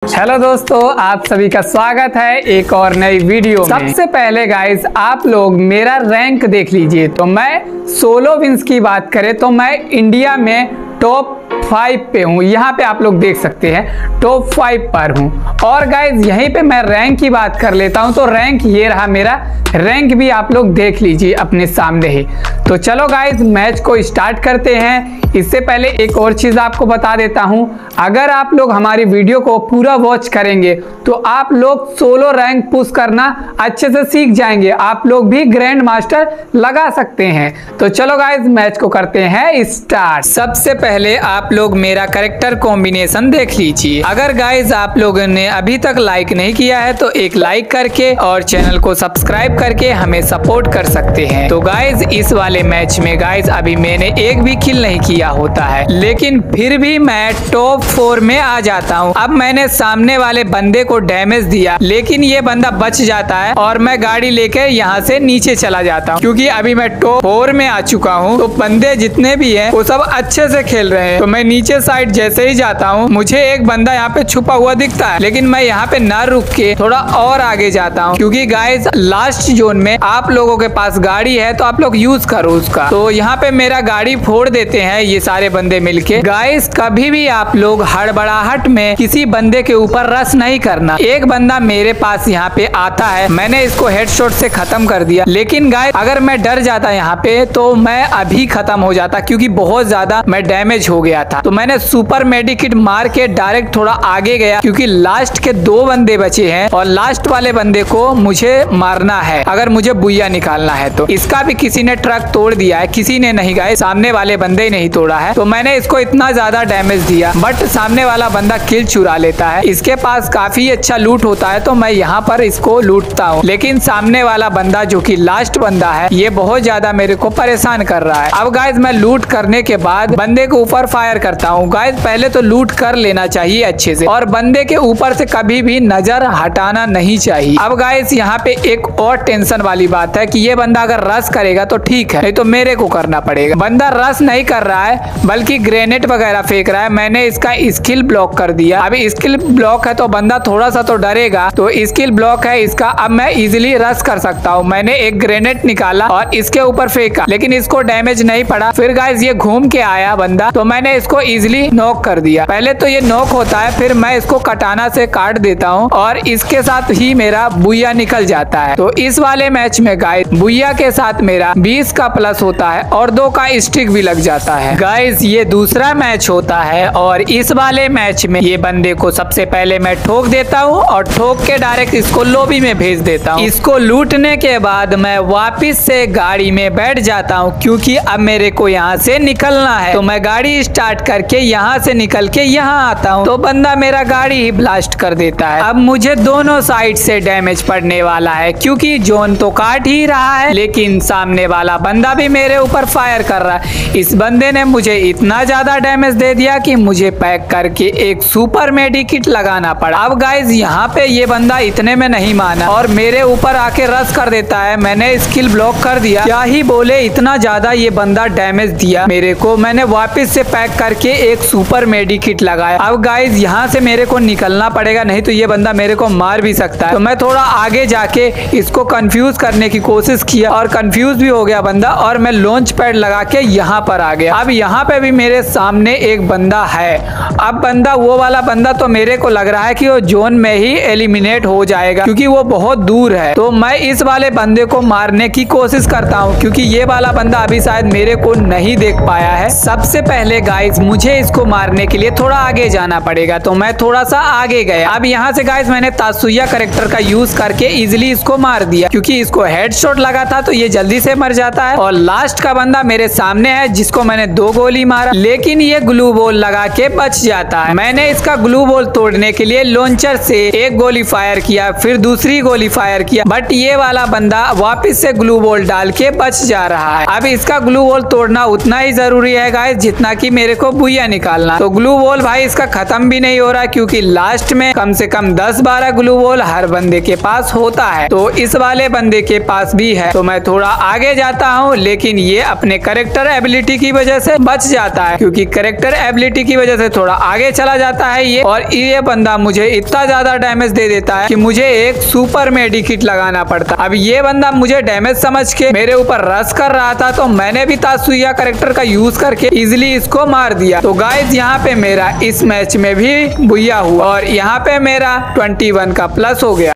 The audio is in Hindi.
हेलो दोस्तों, आप सभी का स्वागत है एक और नई वीडियो में। सबसे पहले गाइस आप लोग मेरा रैंक देख लीजिए। तो मैं सोलो विंस की बात करें तो मैं इंडिया में टॉप 5 पे हूँ। यहाँ पे आप लोग देख सकते हैं टॉप 5 पर हूँ। और गाइज यहीं पे मैं रैंक की बात कर लेता हूँ। तो रैंक ये रहा मेरा, रैंक भी आप लोग देख लीजिए अपने सामने ही। तो चलो गाइज मैच को स्टार्ट करते हैं। इससे पहले एक और चीज आपको बता देता हूं, अगर आप लोग हमारी वीडियो को पूरा वॉच करेंगे तो आप लोग सोलो रैंक पुश करना अच्छे से सीख जाएंगे। आप लोग भी ग्रैंड मास्टर लगा सकते हैं। तो चलो गाइज मैच को करते हैं स्टार्ट। सबसे पहले आप लोग मेरा कैरेक्टर कॉम्बिनेशन देख लीजिए। अगर गाइज आप लोगों ने अभी तक लाइक नहीं किया है तो एक लाइक करके और चैनल को सब्सक्राइब करके हमें सपोर्ट कर सकते हैं। तो गाइज इस वाले मैच में गाइज अभी मैंने एक भी किल नहीं किया होता है, लेकिन फिर भी मैं टॉप 4 में आ जाता हूँ। अब मैंने सामने वाले बंदे को डैमेज दिया, लेकिन ये बंदा बच जाता है और मैं गाड़ी लेकर यहाँ से नीचे चला जाता हूँ, क्योंकि अभी मैं टॉप 4 में आ चुका हूँ। तो बंदे जितने भी हैं वो सब अच्छे से खेल रहे हैं। तो मैं नीचे साइड जैसे ही जाता हूँ, मुझे एक बंदा यहाँ पे छुपा हुआ दिखता है, लेकिन मैं यहाँ पे न रुक के थोड़ा और आगे जाता हूँ, क्योंकि गाइस लास्ट जोन में आप लोगों के पास गाड़ी है तो आप लोग यूज करो उसका। तो यहाँ पे मेरा गाड़ी फोड़ देते हैं ये सारे बंदे मिलके। गाइस कभी भी आप लोग हड़बड़ाहट में किसी बंदे के ऊपर रश नहीं करना। एक बंदा मेरे पास यहाँ पे आता है, मैंने इसको हेडशॉट से खत्म कर दिया, लेकिन गाइस अगर मैं डर जाता यहाँ पे तो मैं अभी खत्म हो जाता, क्योंकि बहुत ज्यादा मैं डैमेज हो गया था। तो मैंने सुपर मेडिकिट मार के डायरेक्ट थोड़ा आगे गया, क्योंकि लास्ट के 2 बंदे बचे हैं और लास्ट वाले बंदे को मुझे मारना है अगर मुझे बुया निकालना है। तो इसका भी किसी ने ट्रक तोड़ दिया है, किसी ने नहीं गाइस, सामने वाले बंदे ही नहीं तोड़ा है। तो मैंने इसको इतना ज्यादा डैमेज दिया, बट सामने वाला बंदा किल चुरा लेता है। इसके पास काफी अच्छा लूट होता है, तो मैं यहाँ पर इसको लूटता हूँ। लेकिन सामने वाला बंदा जो कि लास्ट बंदा है, ये बहुत ज्यादा मेरे को परेशान कर रहा है। अब गाइस मैं लूट करने के बाद बंदे के ऊपर फायर करता हूँ। गाइस पहले तो लूट कर लेना चाहिए अच्छे से, और बंदे के ऊपर से कभी भी नजर हटाना नहीं चाहिए। अब गाइस यहाँ पे एक और टेंशन वाली बात है कि ये बंदा अगर रश करेगा तो ठीक है, नहीं तो मेरे को करना पड़ेगा। बंदा रश नहीं कर रहा है बल्कि ग्रेनेड वगैरह फेंक रहा है। मैंने इसका स्किल ब्लॉक कर दिया। अभी स्किल ब्लॉक है तो बंदा थोड़ा सा तो डरेगा, तो स्किल ब्लॉक है इसका। अब मैं इजिली रश कर सकता हूँ। मैंने एक ग्रेनेड निकाला और इसके ऊपर फेंका, लेकिन इसको डैमेज नहीं पड़ा। फिर गाइस ये घूम के आया बंदा, तो मैंने इसको इजिली नॉक कर दिया। पहले तो ये नॉक होता है, फिर मैं इसको कटाना से काट देता हूँ और इसके साथ ही मेरा बुया निकल जाता है। तो इस वाले मैच में गाइस बुया के साथ मेरा 20 का प्लस होता है और 2 का स्टिक भी लग जाता है। गाइस ये दूसरा मैच होता है और इस वाले मैच में ये बंदे को सबसे पहले मैं ठोक देता हूँ और ठोक के डायरेक्ट इसको लॉबी में भेज देता हूँ। इसको लूटने के बाद मैं वापिस से गाड़ी में बैठ जाता हूँ, क्योंकि अब मेरे को यहाँ से निकलना है। तो मैं गाड़ी स्टार्ट करके यहाँ से निकल के यहाँ आता हूँ, तो बंदा मेरा गाड़ी ही ब्लास्ट कर देता है। अब मुझे दोनों साइड से डैमेज पड़ने वाला है, क्योंकि जोन तो काट ही रहा है, लेकिन सामने वाला बंदा भी मेरे ऊपर फायर कर रहा है। इस बंदे ने मुझे इतना ज्यादा डैमेज दे दिया कि मुझे पैक करके एक सुपर मेडिकिट लगाना पड़ा। अब गाइज यहाँ पे ये बंदा इतने में नहीं माना और मेरे ऊपर आके रश कर देता है। मैंने स्किल ब्लॉक कर दिया, क्या ही बोले, इतना ज्यादा ये बंदा डैमेज दिया मेरे को। मैंने वापस से पैक करके एक सुपर मेडिकिट लगाया। अब गाइज यहाँ से मेरे को निकलना पड़ेगा, नहीं तो ये बंदा मेरे को मार भी सकता है। तो मैं थोड़ा आगे जाके इसको कंफ्यूज करने की कोशिश किया और कंफ्यूज भी हो गया बंदा, और मैं लॉन्च पैड लगा के यहाँ पर आ गया। अब यहाँ पे भी मेरे सामने एक बंदा है। अब बंदा वो वाला बंदा तो मेरे को लग रहा है कि वो जोन में ही एलिमिनेट हो जाएगा, क्योंकि वो बहुत दूर है। तो मैं इस वाले बंदे को मारने की कोशिश करता हूँ, क्योंकि ये वाला बंदा अभी शायद मेरे को नहीं देख पाया है। सबसे पहले गाइस मुझे इसको मारने के लिए थोड़ा आगे जाना पड़ेगा, तो मैं थोड़ा सा आगे गया। अब यहाँ से गाइस मैंने तासुया कैरेक्टर का यूज करके इजिली इसको मार दिया, क्योंकि इसको हेडशॉट लगा था तो ये जल्दी से मर जाता है। और लास्ट का बंदा मेरे सामने है, जिसको मैंने 2 गोली मारा, लेकिन ये ग्लू बॉल लगा के बच जाता है। मैंने इसका ग्लू बॉल तोड़ने के लिए लॉन्चर से एक गोली फायर किया, फिर दूसरी गोली फायर किया, बट ये वाला बंदा वापस से ग्लू बॉल डाल के बच जा रहा है। अब इसका ग्लू बॉल तोड़ना उतना ही जरूरी है गाइस, जितना कि मेरे को को बुया निकालना। तो ग्लू वॉल भाई इसका खत्म भी नहीं हो रहा क्योंकि लास्ट में कम से कम 10-12 ग्लू वॉल हर बंदे के पास होता है। तो इस वाले बंदे के पास भी है। तो मैं थोड़ा आगे जाता हूँ, लेकिन ये अपने कैरेक्टर एबिलिटी की वजह से बच जाता है, क्योंकि कैरेक्टर एबिलिटी की वजह से थोड़ा आगे चला जाता है ये। और ये बंदा मुझे इतना ज्यादा डैमेज दे देता है कि मुझे एक सुपर मेडिकिट लगाना पड़ता। अब ये बंदा मुझे डैमेज समझ के मेरे ऊपर रश कर रहा था, तो मैंने भी तात्सुया कैरेक्टर का यूज करके इजिली इसको मार दिया। तो गाइस यहाँ पे मेरा इस मैच में भी बुया हुआ और यहाँ पे मेरा 21 का प्लस हो गया।